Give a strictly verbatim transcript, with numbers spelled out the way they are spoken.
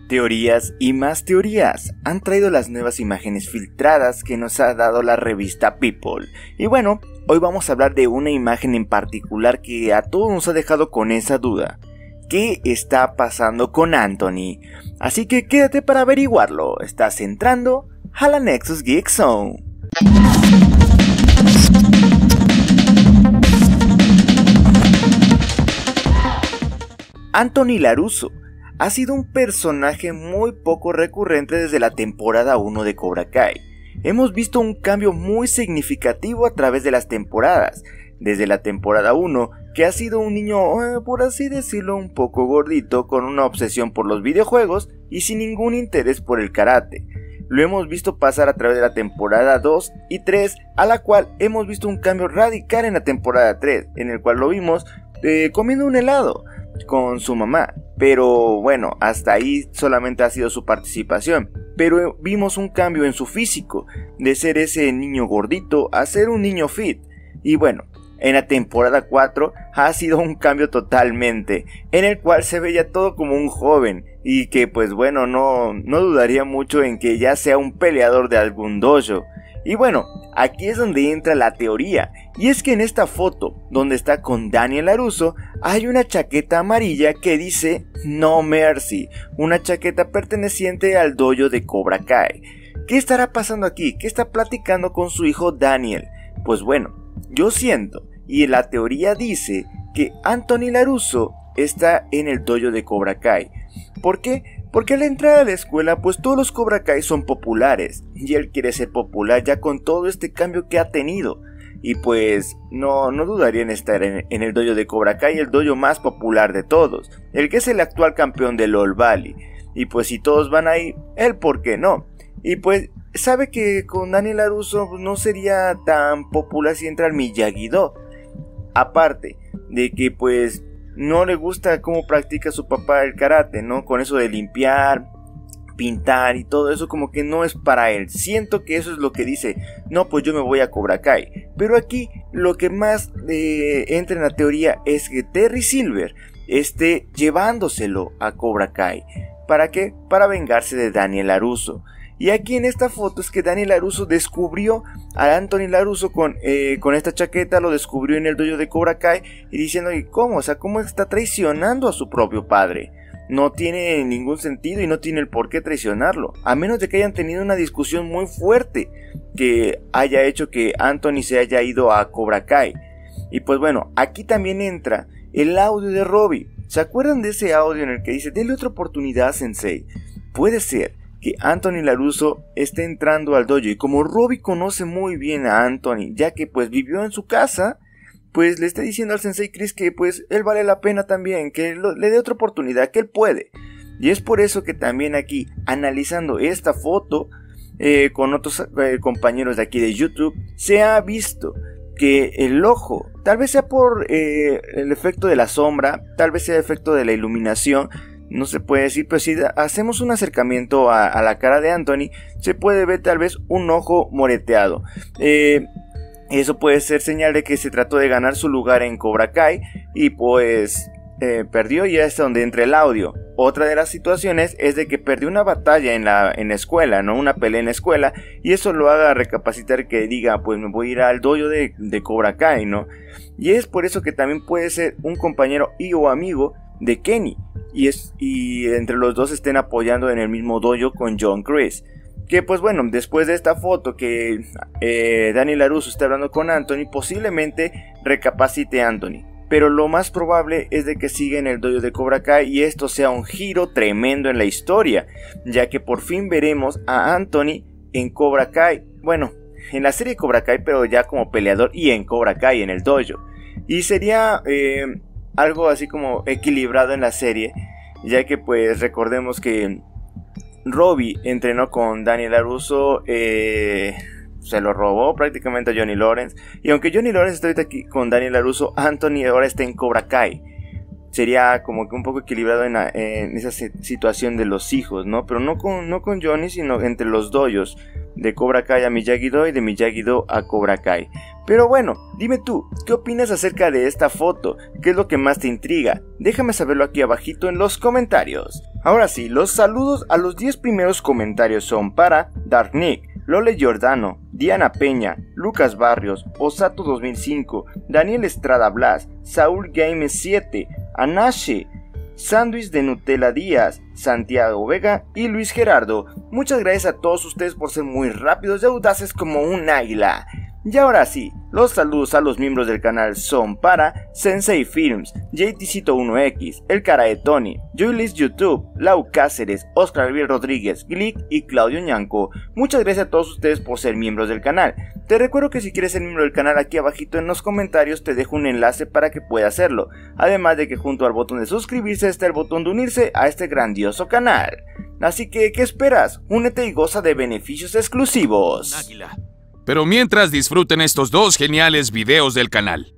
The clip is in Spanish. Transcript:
Teorías y más teorías han traído las nuevas imágenes filtradas que nos ha dado la revista People. Y bueno, hoy vamos a hablar de una imagen en particular que a todos nos ha dejado con esa duda. ¿Qué está pasando con Anthony? Así que quédate para averiguarlo. Estás entrando a la Nexus Geek Zone. Anthony LaRusso ha sido un personaje muy poco recurrente desde la temporada uno de Cobra Kai. Hemos visto un cambio muy significativo a través de las temporadas. Desde la temporada uno, que ha sido un niño, eh, por así decirlo, un poco gordito, con una obsesión por los videojuegos y sin ningún interés por el karate. Lo hemos visto pasar a través de la temporada dos y tres, a la cual hemos visto un cambio radical en la temporada tres, en el cual lo vimos eh, comiendo un helado con su mamá. Pero bueno, hasta ahí solamente ha sido su participación. Pero vimos un cambio en su físico, de ser ese niño gordito a ser un niño fit. Y bueno, en la temporada cuatro ha sido un cambio totalmente, en el cual se veía todo como un joven. Y que pues bueno, no, no dudaría mucho en que ya sea un peleador de algún dojo. Y bueno, aquí es donde entra la teoría, y es que en esta foto, donde está con Daniel LaRusso, hay una chaqueta amarilla que dice No Mercy, una chaqueta perteneciente al dojo de Cobra Kai. ¿Qué estará pasando aquí? ¿Qué está platicando con su hijo Daniel? Pues bueno, yo siento, y la teoría dice que Anthony LaRusso está en el dojo de Cobra Kai. ¿Por qué? Porque al entrar a la escuela, pues todos los Cobra Kai son populares, y él quiere ser popular ya con todo este cambio que ha tenido. Y pues no, no dudaría en estar en, en el dojo de Cobra Kai, el dojo más popular de todos, el que es el actual campeón del All Valley. Y pues si todos van ahí, él por qué no. Y pues sabe que con Daniel LaRusso no sería tan popular si entra al Miyagi-Do. Aparte de que pues no le gusta cómo practica su papá el karate, ¿no? Con eso de limpiar, pintar y todo eso, como que no es para él. Siento que eso es lo que dice, no, pues yo me voy a Cobra Kai. Pero aquí lo que más eh, entra en la teoría es que Terry Silver esté llevándoselo a Cobra Kai. ¿Para qué? Para vengarse de Daniel LaRusso. Y aquí en esta foto es que Daniel LaRusso descubrió a Anthony LaRusso con, eh, con esta chaqueta, lo descubrió en el dojo de Cobra Kai y diciendo, ¿cómo? O sea, ¿cómo está traicionando a su propio padre? No tiene ningún sentido y no tiene el por qué traicionarlo, a menos de que hayan tenido una discusión muy fuerte que haya hecho que Anthony se haya ido a Cobra Kai. Y pues bueno, aquí también entra el audio de Robbie. ¿Se acuerdan de ese audio en el que dice, dele otra oportunidad, Sensei? Puede ser que Anthony LaRusso esté entrando al dojo, y como Robbie conoce muy bien a Anthony, ya que pues vivió en su casa, pues le está diciendo al Sensei Chris que pues él vale la pena también, que lo, le dé otra oportunidad, que él puede. Y es por eso que también aquí, analizando esta foto eh, con otros eh, compañeros de aquí de YouTube, se ha visto que el ojo, tal vez sea por eh, el efecto de la sombra, tal vez sea el efecto de la iluminación, no se puede decir, pero si hacemos un acercamiento a, a la cara de Anthony, se puede ver tal vez un ojo moreteado. Eh, eso puede ser señal de que se trató de ganar su lugar en Cobra Kai y pues eh, perdió, y es donde entra el audio. Otra de las situaciones es de que perdió una batalla en la, en la escuela, ¿no? Una pelea en la escuela, y eso lo haga recapacitar, que diga, pues me voy a ir al dojo de, de Cobra Kai, ¿no? Y es por eso que también puede ser un compañero y o amigo de Kenny. Y, es, y entre los dos estén apoyando en el mismo dojo con John Chris. Que pues bueno, después de esta foto que eh, Daniel LaRusso está hablando con Anthony, posiblemente recapacite Anthony. Pero lo más probable es de que siga en el dojo de Cobra Kai y esto sea un giro tremendo en la historia, ya que por fin veremos a Anthony en Cobra Kai. Bueno, en la serie Cobra Kai, pero ya como peleador, y en Cobra Kai, en el dojo. Y sería Eh, algo así como equilibrado en la serie, ya que pues recordemos que Robbie entrenó con Daniel LaRusso, eh, se lo robó prácticamente a Johnny Lawrence, y aunque Johnny Lawrence está ahorita aquí con Daniel LaRusso, Anthony ahora está en Cobra Kai. sería como que un poco equilibrado en, la, en esa situación de los hijos, ¿no? Pero no con, no con Johnny, sino entre los dojos, de Cobra Kai a Miyagi-Do y de Miyagi-Do a Cobra Kai. Pero bueno, dime tú, ¿qué opinas acerca de esta foto? ¿Qué es lo que más te intriga? Déjame saberlo aquí abajito en los comentarios. Ahora sí, los saludos a los diez primeros comentarios son para Dark Nick, Lole Giordano, Diana Peña, Lucas Barrios, Osato dos mil cinco, Daniel Estrada Blas, Saúl Games siete, Anache, Sándwich de Nutella Díaz, Santiago Vega y Luis Gerardo. Muchas gracias a todos ustedes por ser muy rápidos y audaces como un águila. Y ahora sí, los saludos a los miembros del canal son para Sensei Films, J T Cito uno X, El Cara de Tony, Joylis YouTube, Lau Cáceres, Oscar Gabriel Rodríguez, Glick y Claudio Ñanco. Muchas gracias a todos ustedes por ser miembros del canal. Te recuerdo que si quieres ser miembro del canal, aquí abajito en los comentarios te dejo un enlace para que puedas hacerlo. Además de que junto al botón de suscribirse está el botón de unirse a este grandioso canal. Así que, ¿qué esperas? Únete y goza de beneficios exclusivos. Águila. Pero mientras, disfruten estos dos geniales videos del canal.